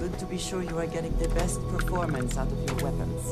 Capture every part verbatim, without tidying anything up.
good to be sure you are getting the best performance out of your weapons.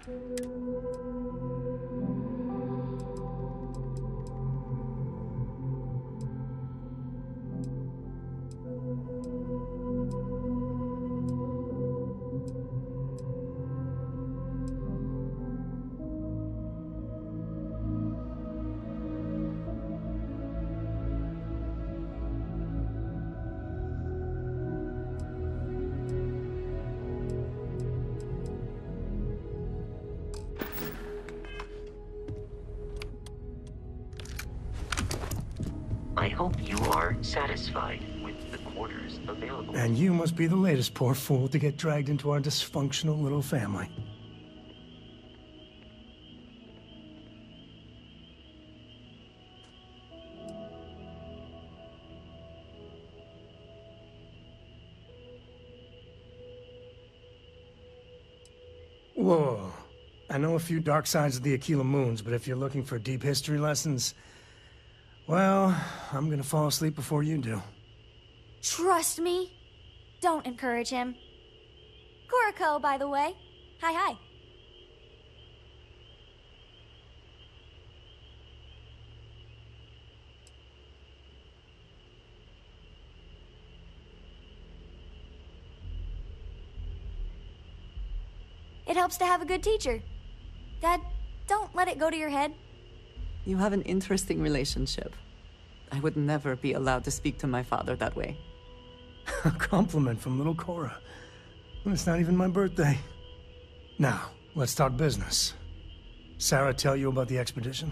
I hope you are satisfied with the quarters available. And you must be the latest poor fool to get dragged into our dysfunctional little family. Whoa. I know a few dark sides of the Aquila Moons, but if you're looking for deep history lessons, well, I'm gonna fall asleep before you do. Trust me. Don't encourage him. Kuriko, by the way. Hi, hi. It helps to have a good teacher. Dad, don't let it go to your head. You have an interesting relationship. I would never be allowed to speak to my father that way. A compliment from little Cora. It's not even my birthday. Now, let's talk business. Sarah tell you about the expedition?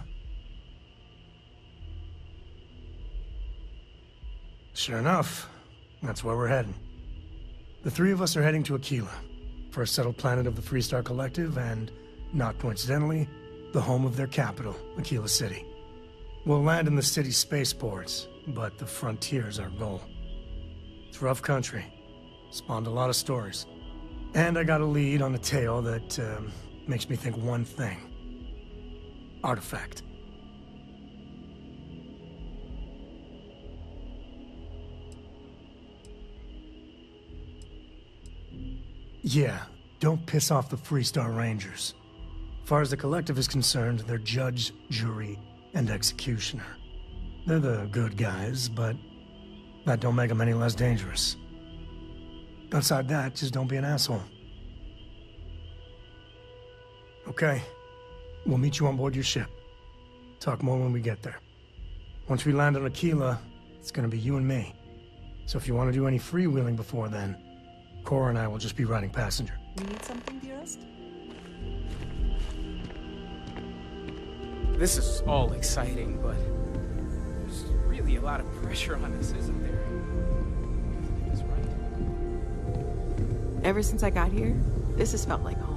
Sure enough, that's where we're heading. The three of us are heading to Aquila, for a settled planet of the Freestar Collective and, not coincidentally, the home of their capital, Aquila City. We'll land in the city's spaceports, but the frontier's our goal. It's rough country. Spawned a lot of stories. And I got a lead on a tale that um, makes me think one thing. Artifact. Yeah, don't piss off the Freestar Rangers. As far as the Collective is concerned, they're judge, jury, and executioner. They're the good guys, but that don't make them any less dangerous. Outside that, just don't be an asshole. Okay. We'll meet you on board your ship. Talk more when we get there. Once we land on Aquila, it's gonna be you and me. So if you want to do any freewheeling before then, Cora and I will just be riding passenger. You need something, dearest? This is all exciting, but there's really a lot of pressure on us, isn't there? That's right. Ever since I got here, this has felt like home.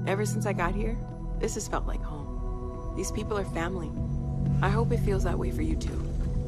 Ever since I got here, this has felt like home. These people are family. I hope it feels that way for you too.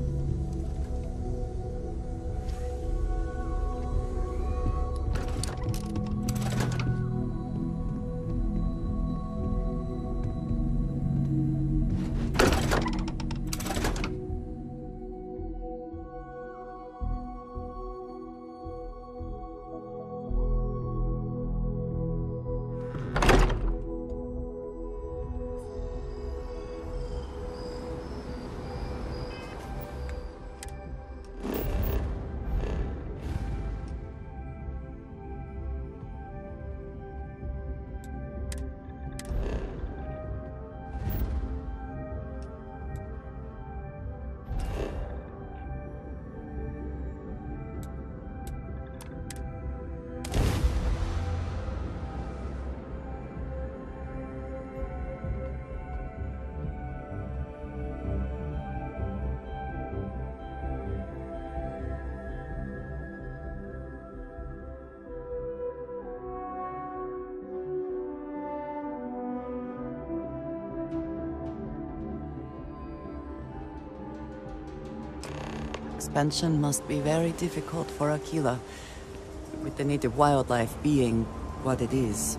Expansion must be very difficult for Aquila, with the native wildlife being what it is.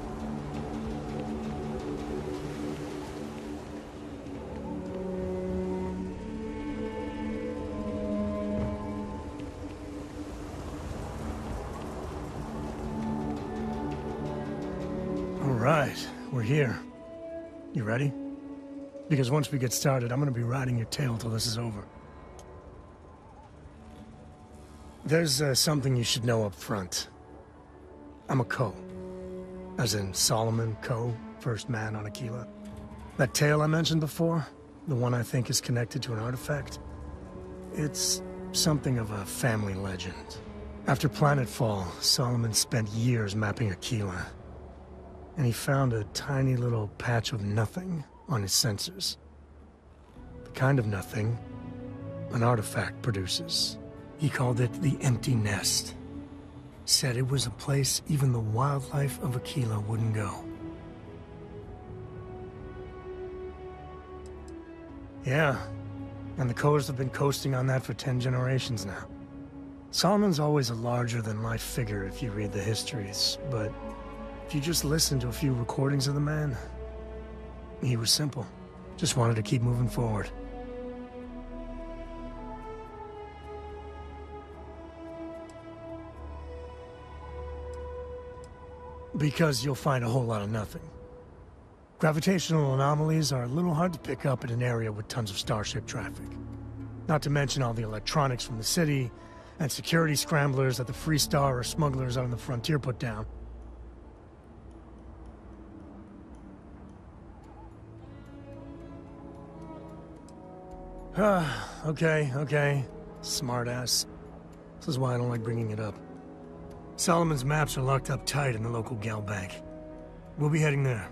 All right, we're here. You ready? Because once we get started, I'm gonna be riding your tail till this is over. There's uh, something you should know up front. I'm a Coe. As in Solomon Coe, first man on Aquila. That tale I mentioned before, the one I think is connected to an artifact, it's something of a family legend. After Planetfall, Solomon spent years mapping Aquila. And he found a tiny little patch of nothing on his sensors. The kind of nothing an artifact produces. He called it the Empty Nest. Said it was a place even the wildlife of Aquila wouldn't go. Yeah, and the Coes have been coasting on that for ten generations now. Solomon's always a larger-than-life figure if you read the histories, but if you just listen to a few recordings of the man, he was simple. Just wanted to keep moving forward. Because you'll find a whole lot of nothing. Gravitational anomalies are a little hard to pick up in an area with tons of starship traffic. Not to mention all the electronics from the city, and security scramblers that the Freestar or smugglers out on the frontier put down. Ah, okay, okay. Smartass. This is why I don't like bringing it up. Solomon's maps are locked up tight in the local Gal Bank. We'll be heading there.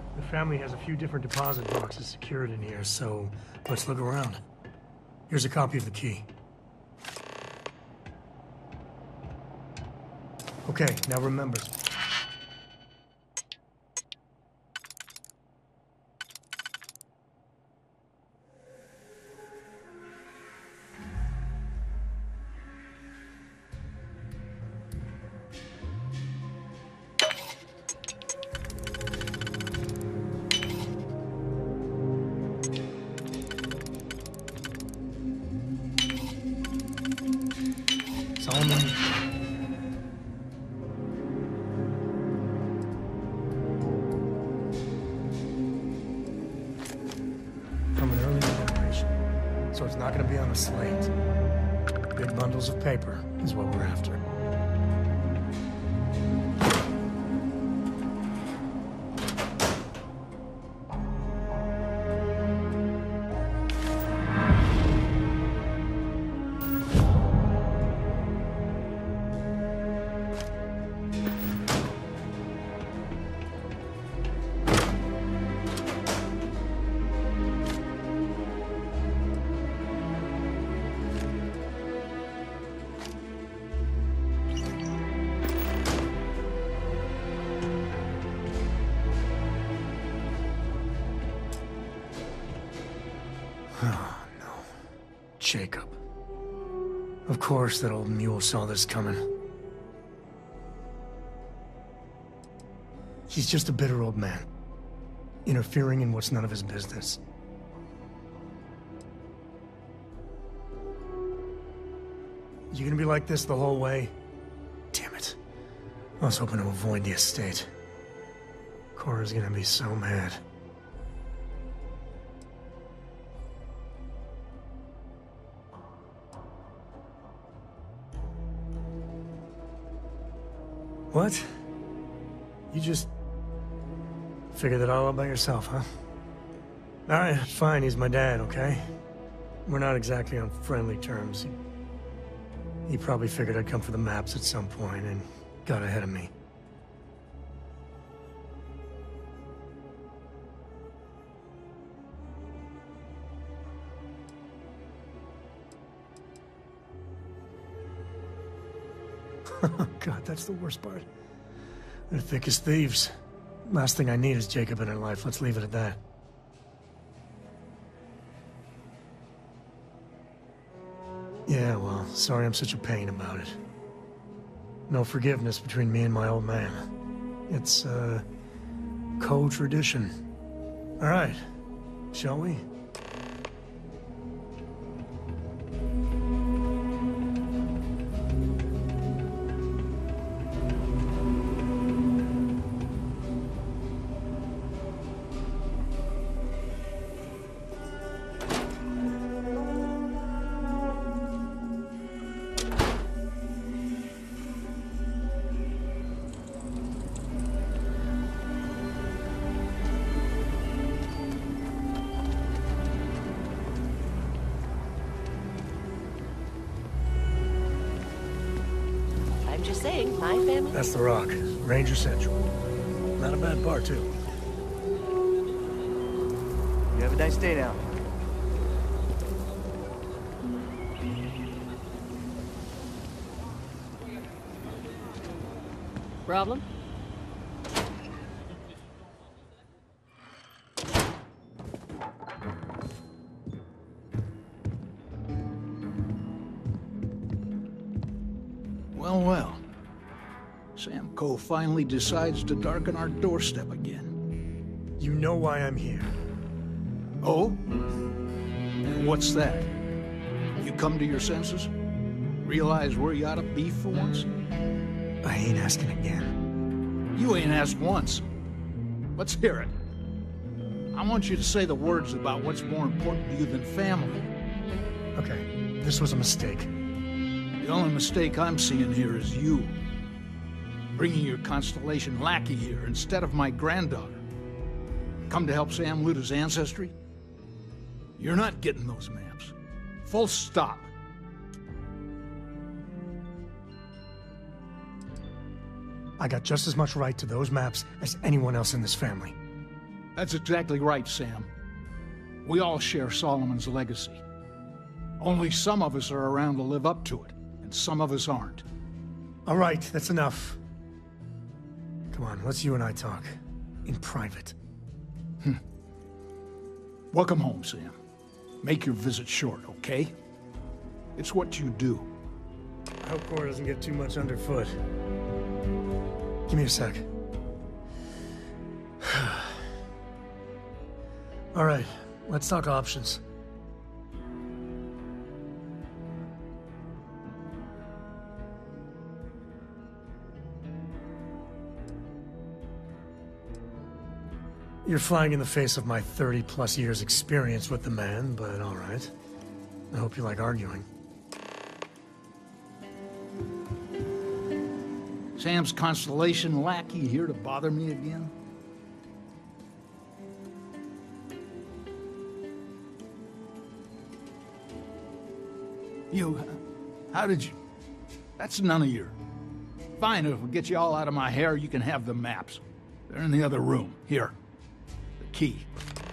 The family has a few different deposit boxes secured in here, so let's look around. Here's a copy of the key. Okay, now remember. Solomon. From an earlier generation, so it's not going to be on a slate. Big bundles of paper is what we're after. Oh, no. Jacob. Of course that old mule saw this coming. He's just a bitter old man, interfering in what's none of his business. You gonna be like this the whole way? Damn it. I was hoping to avoid the estate. Cora's gonna be so mad. What? You just figured that all out by yourself, huh? Alright, fine, he's my dad, okay? We're not exactly on friendly terms. He, he probably figured I'd come for the maps at some point and got ahead of me. God, that's the worst part. They're thick as thieves. Last thing I need is Jacob in her life. Let's leave it at that. Yeah, well, sorry I'm such a pain about it. No forgiveness between me and my old man. It's, uh, co-tradition. All right, shall we? Just saying, my family. That's the Rock, Ranger Central. Not a bad bar, too. You have a nice day now. Problem? Well, well. Sam Coe finally decides to darken our doorstep again. You know why I'm here. Oh? And what's that? You come to your senses? Realize where you ought to be for once? I ain't asking again. You ain't asked once. Let's hear it. I want you to say the words about what's more important to you than family. Okay, this was a mistake. The only mistake I'm seeing here is you. Bringing your Constellation lackey here instead of my granddaughter. Come to help Sam loot his ancestry? You're not getting those maps. Full stop. I got just as much right to those maps as anyone else in this family. That's exactly right, Sam. We all share Solomon's legacy. Only some of us are around to live up to it, and some of us aren't. All right, that's enough. Come on, let's you and I talk. In private. Hmm. Welcome home, Sam. Make your visit short, okay? It's what you do. I hope Cor doesn't get too much underfoot. Give me a sec. All right, let's talk options. You're flying in the face of my thirty plus years experience with the man, but all right. I hope you like arguing. Sam's Constellation lackey here to bother me again? You... how did you... That's none of your... Fine, if we get you all out of my hair, you can have the maps. They're in the other room. Here. The key.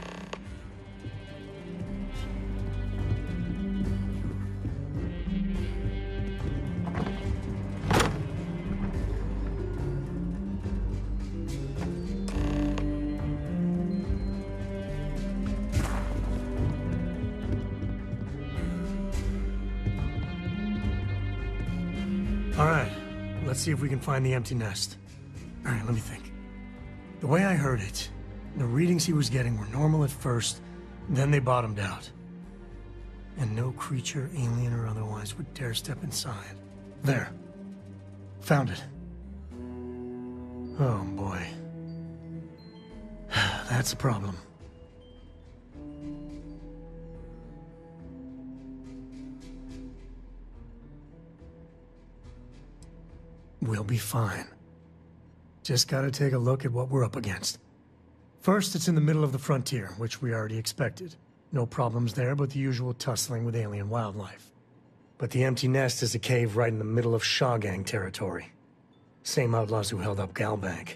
All right, let's see if we can find the empty nest. All right, let me think. The way I heard it, the readings he was getting were normal at first, then they bottomed out. And no creature, alien or otherwise, would dare step inside. There. Found it. Oh boy. That's a problem. We'll be fine. Just gotta take a look at what we're up against. First, it's in the middle of the frontier, which we already expected. No problems there, but the usual tussling with alien wildlife. But the empty nest is a cave right in the middle of Shaw Gang territory. Same outlaws who held up Galbank.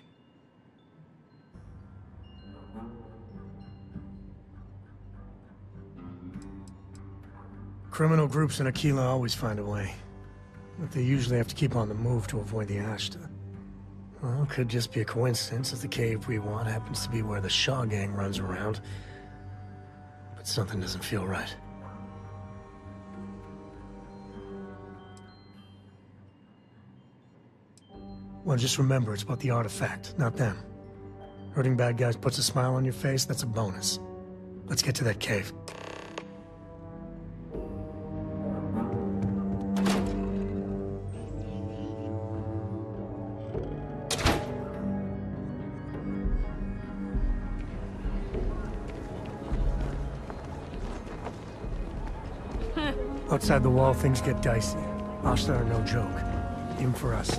Criminal groups in Aquila always find a way. But they usually have to keep on the move to avoid the Ashta. Well, it could just be a coincidence, as the cave we want happens to be where the Shaw Gang runs around. But something doesn't feel right. Well, just remember, it's about the artifact, not them. Hurting bad guys puts a smile on your face, that's a bonus. Let's get to that cave. Outside the wall, things get dicey. Ashta are no joke. Even for us.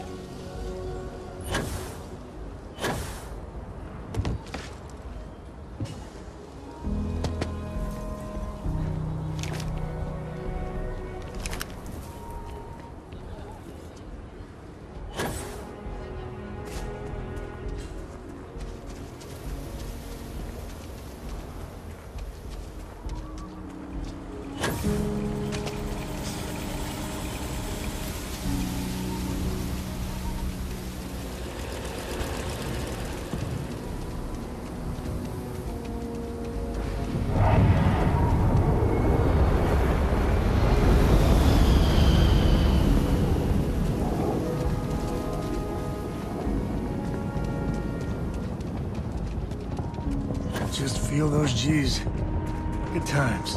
Just feel those G's. Good times.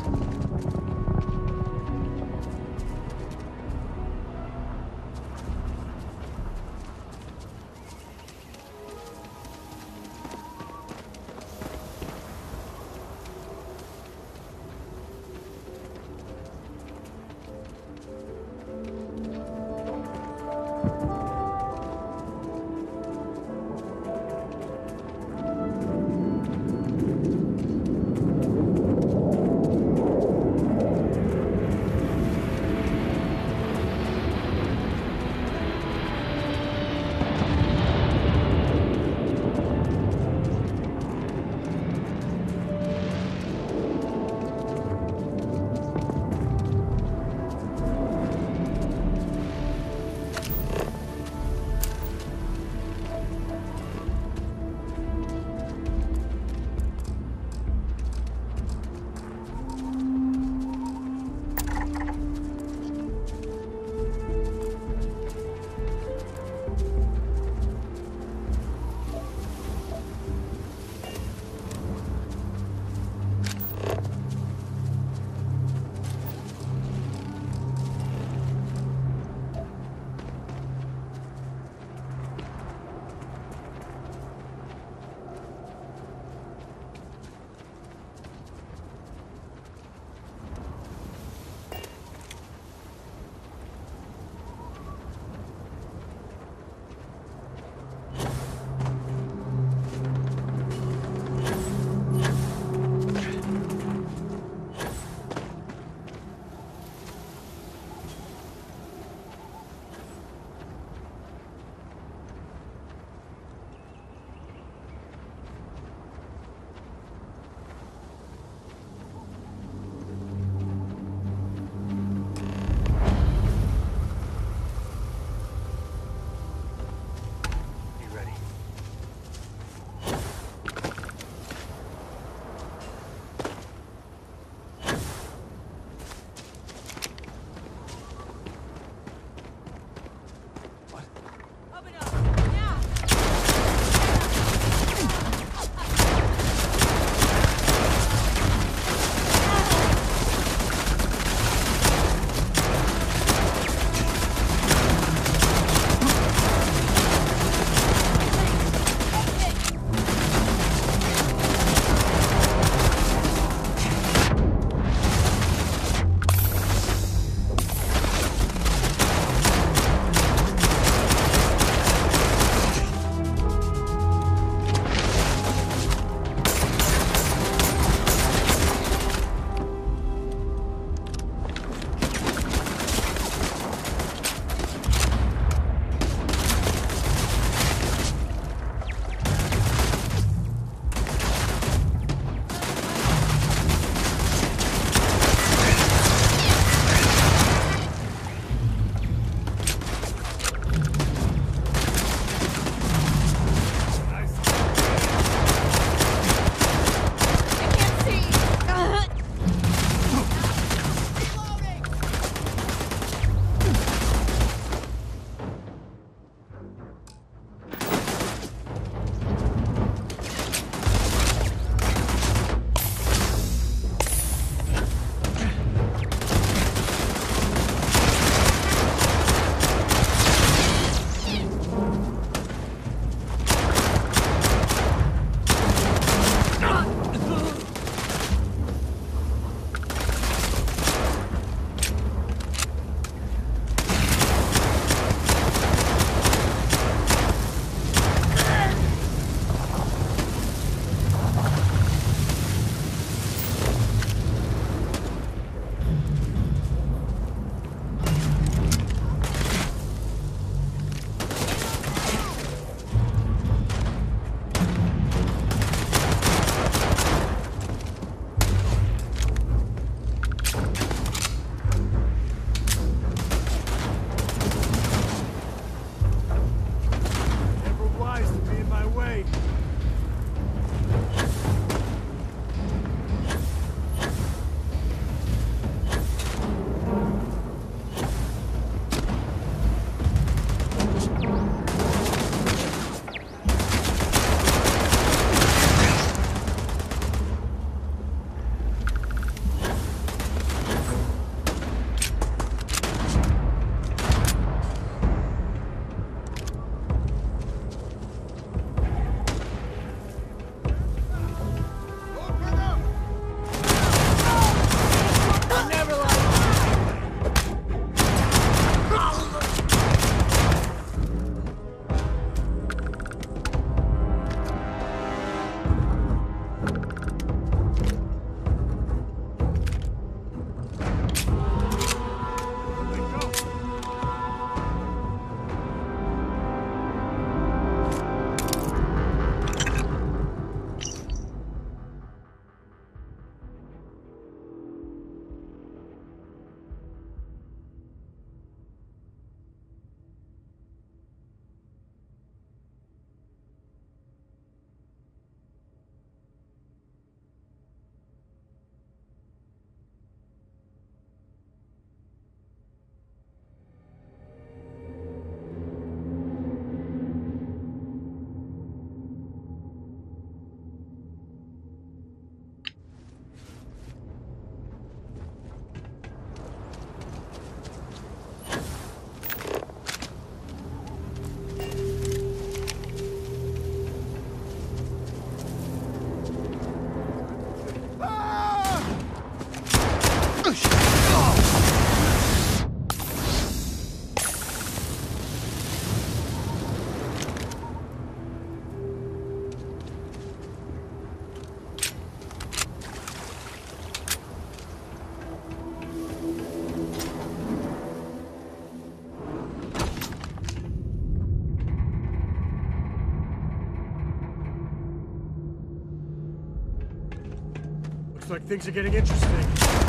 Looks like things are getting interesting.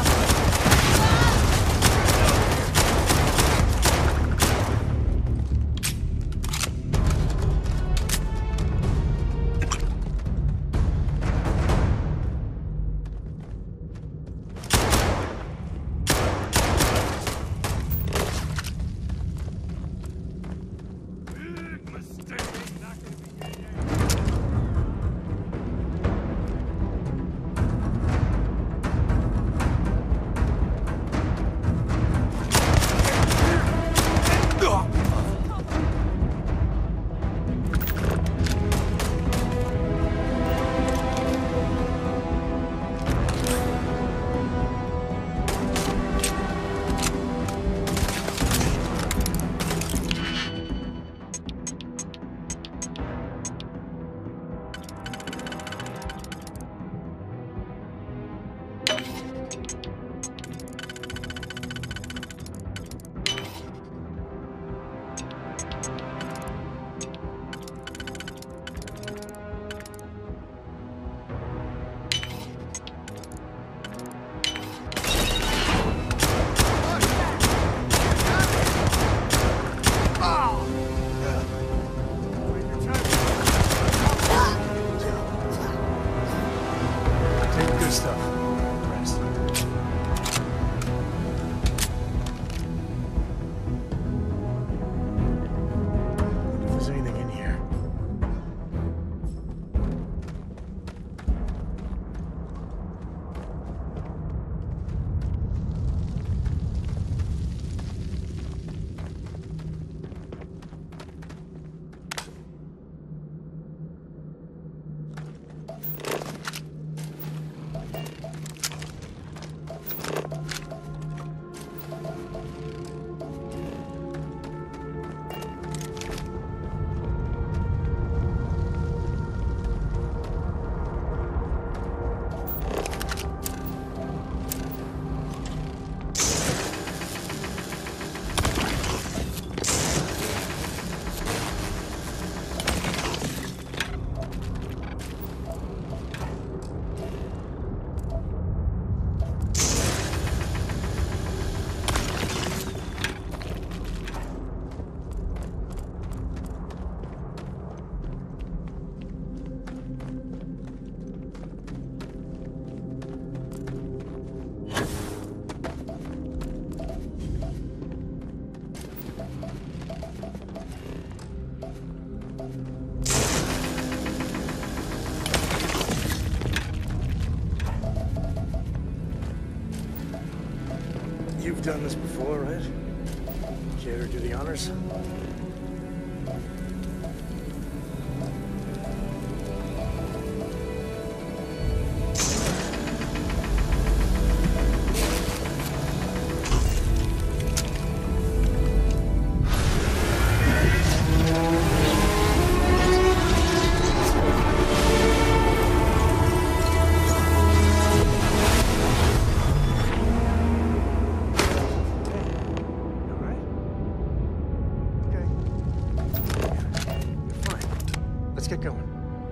You've done this before, right? Care to do the honors? Let's get going.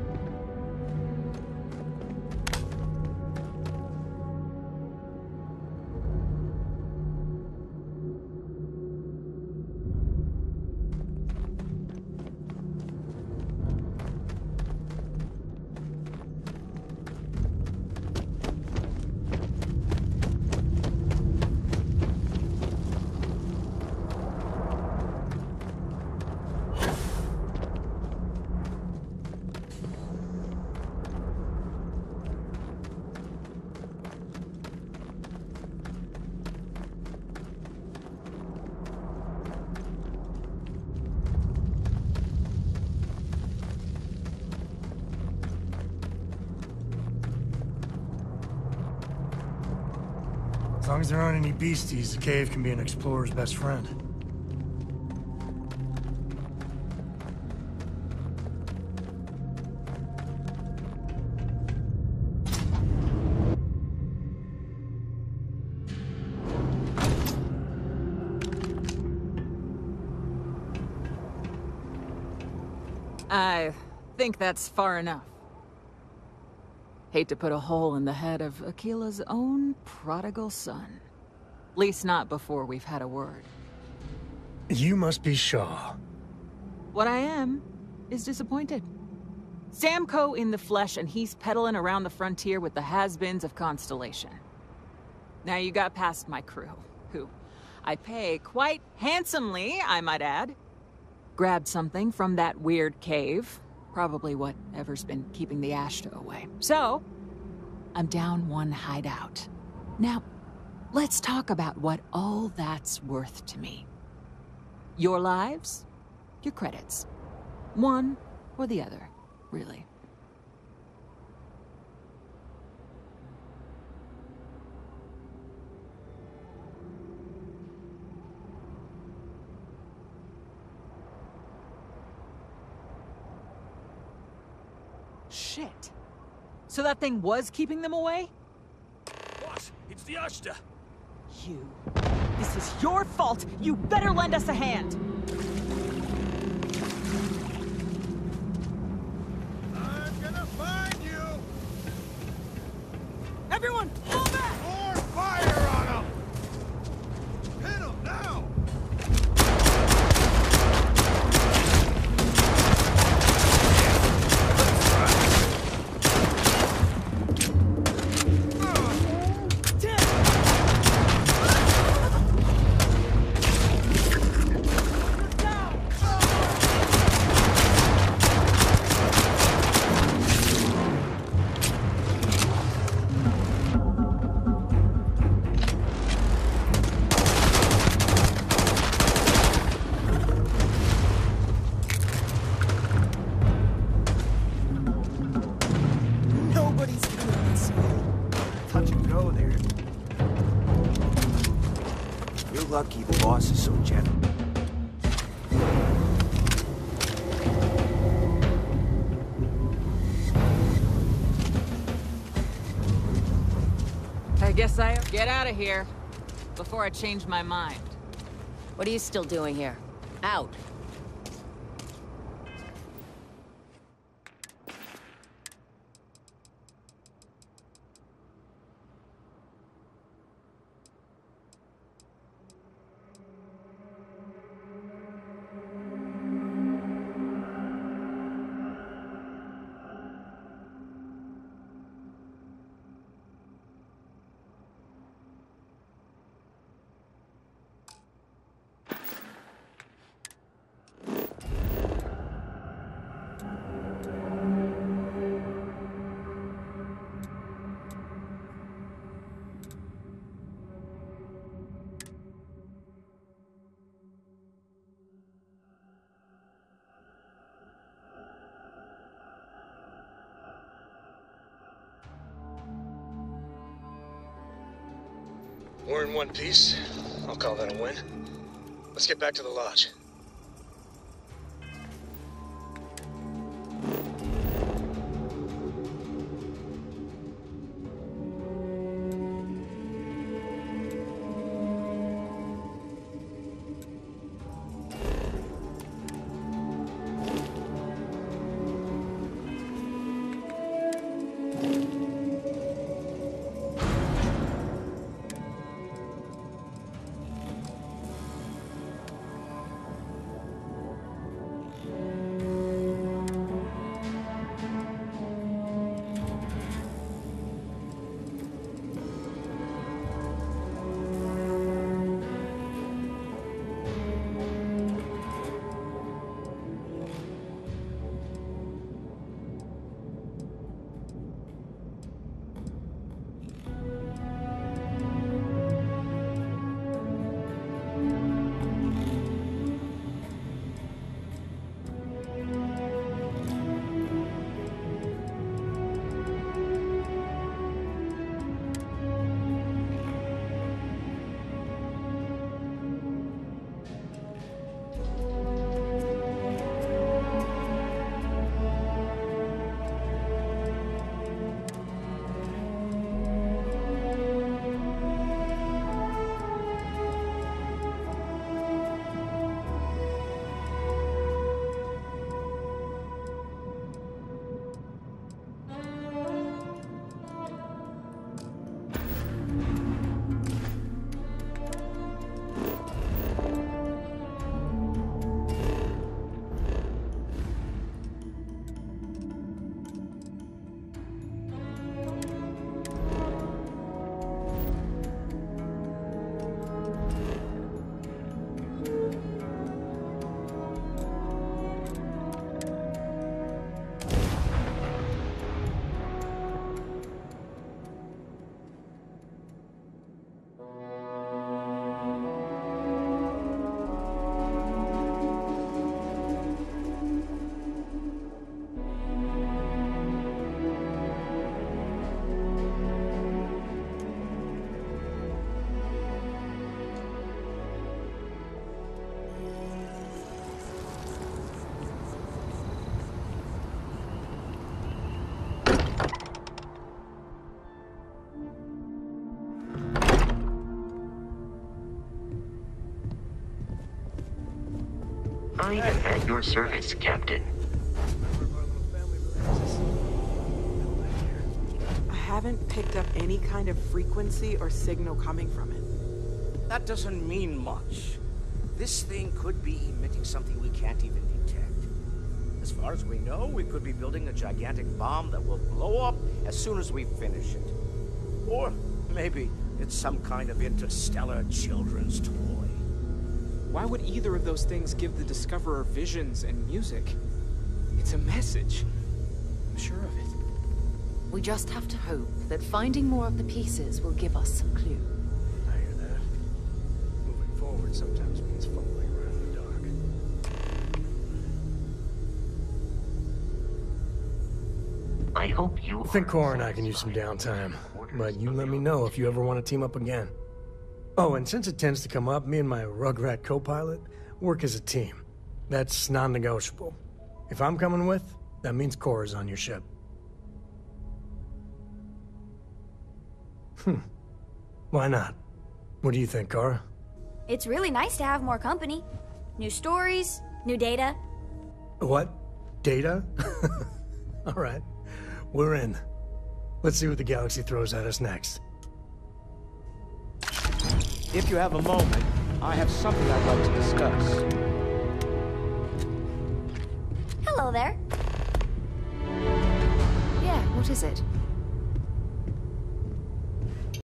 As long as there aren't any beasties, the cave can be an explorer's best friend. I think that's far enough. Hate to put a hole in the head of Aquila's own prodigal son. Least not before we've had a word. You must be Shaw. What I am is disappointed. Samco in the flesh, and he's peddling around the frontier with the has-beens of Constellation. Now you got past my crew, who I pay quite handsomely, I might add. Grabbed something from that weird cave. Probably whatever's been keeping the Ashta away. So, I'm down one hideout. Now, let's talk about what all that's worth to me. Your lives, your credits. One or the other, really. Shit. So that thing was keeping them away? Boss, it's the Ashta. You. This is your fault. You better lend us a hand. I'm gonna find you. Everyone, fall back! More fire on him. Hit him now. Lucky the boss is so gentle. I guess I get out of here before I change my mind. What are you still doing here? Out. We're in one piece. I'll call that a win. Let's get back to the lodge. I am at your service, Captain. I haven't picked up any kind of frequency or signal coming from it. That doesn't mean much. This thing could be emitting something we can't even detect. As far as we know, we could be building a gigantic bomb that will blow up as soon as we finish it. Or maybe it's some kind of interstellar children's toy. Why would either of those things give the Discoverer visions and music? It's a message. I'm sure of it. We just have to hope that finding more of the pieces will give us some clue. I hear that. Moving forward sometimes means fumbling around in the dark. I hope you I think are Cora and I can use some satisfied downtime, with the orders but you of let the me know if you ever want to team up again. Oh, and since it tends to come up, me and my Rugrat co-pilot work as a team. That's non-negotiable. If I'm coming with, that means Cora's on your ship. Hmm. Why not? What do you think, Cora? It's really nice to have more company. New stories, new data. What? Data? All right. We're in. Let's see what the galaxy throws at us next. If you have a moment, I have something I'd like to discuss. Hello there. Yeah, what is it?